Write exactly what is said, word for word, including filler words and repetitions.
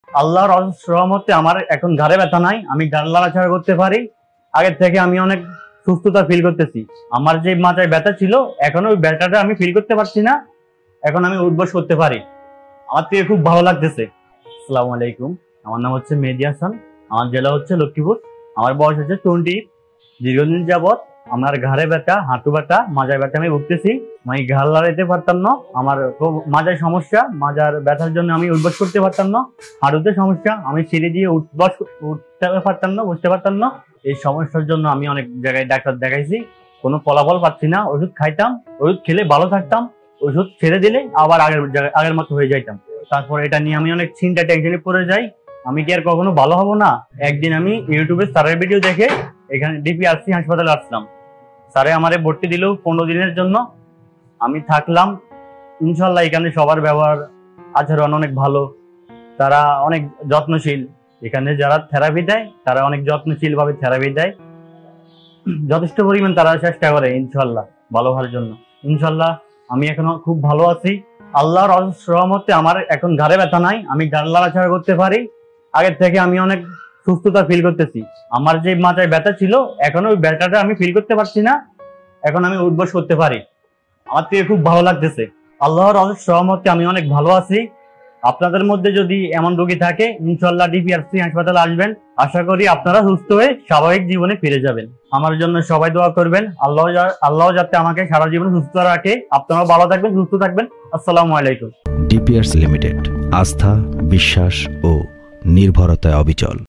আল্লাহর অশেষ রহমতে আমার এখন ঘাড়ে ব্যথা নাই, আমি ঘাড় নাড়াচাড়া করতে পারি। আগের থেকে আমি অনেক সুস্থতা ফিল করতেছি। আমার যে মাথায় ব্যথা ছিল এখন ওই ব্যথাটা আমি ফিল করতে পারছি না, এখন আমি উঠবস করতে পারি। আমার থেকে খুব ভালো লাগতেছে। আসসালামু আলাইকুম, আমার নাম হচ্ছে মেহেদী হাসান, আমার জেলা হচ্ছে লক্ষ্মীপুর, আমার বয়স হচ্ছে টোয়েন্টি। দীর্ঘদিন যাবৎ আমার ঘাড়ে ব্যথা, হাঁটু ব্যথা, মাজায় ব্যথা আমি ভুগতেছি। আমি ঘাড় লাগাইতে পারতাম না, আমার খুব মাজায় সমস্যা, মাজার ব্যথার জন্য আমি উঠবস করতে পারতাম না। হাঁটুতে সমস্যা, আমি সিঁড়ি দিয়ে উঠবস উঠতে পারতাম না, বসতে পারতাম না। এই সমস্যার জন্য আমি অনেক জায়গায় ডাক্তার দেখাইছি, কোনো ফলাফল পাচ্ছি না। ওষুধ খাইতাম, ওষুধ খেলে ভালো থাকতাম, ওষুধ ছেড়ে দিলে আবার আগের জায়গায় আগের মতো হয়ে যাইতাম। তারপর এটা নিয়ে আমি অনেক চিন্তা টেনশনে পড়ে যাই, আমি কি আর কখনো ভালো হবো না। একদিন আমি ইউটিউবে স্যারের ভিডিও দেখে এখানে ডিপিআরসি হাসপাতালে আসলাম। স্যারে আমারে ভর্তি দিল পনেরো দিনের জন্য। আমি থাকলাম, ইনশাল্লাহ এখানে সবার ব্যবহার আচরণ অনেক ভালো, তারা অনেক যত্নশীল। এখানে যারা থেরাপি দেয় তারা অনেক যত্নশীল ভাবে থেরাপি দেয়, যথেষ্ট পরিমাণ তারা চেষ্টা করে ইনশাল্লাহ ভালো হওয়ার জন্য। ইনশাল্লাহ আমি এখনো খুব ভালো আছি। আল্লাহর অশেষ রহমতে আমার এখন ঘাড়ে ব্যথা নাই, আমি ঘাড় নাড়াচাড়া করতে পারি। আগের থেকে আমি অনেক সুস্থতা ফিল করতেছি। আমার যে মাথায় ব্যথা ছিল এখন ওই ব্যথাটা আমি ফিল করতে পারছি না, এখন আমি উঠবস করতে পারি। আমার থেকে খুব ভালো লাগতেছে। আল্লাহর অশেষ রহমতে আমি অনেক ভালো আছি। আপনাদের মধ্যে যদি এমন রোগী থাকে ইনশাল্লাহ ডিপিআরসি হাসপাতালে আসবেন, আশা করি আপনারা সুস্থ হয়ে স্বাভাবিক জীবনে ফিরে যাবেন। আমার জন্য সবাই দোয়া করবেন, আল্লাহ আল্লাহ যাতে আমাকে সারা জীবন সুস্থ রাখে। আপনারাও ভালো থাকবেন, সুস্থ থাকবেন। আসসালামু আলাইকুম। ডিপিআরসি লিমিটেড, আস্থা, বিশ্বাস ও নির্ভরতায় অবিচল।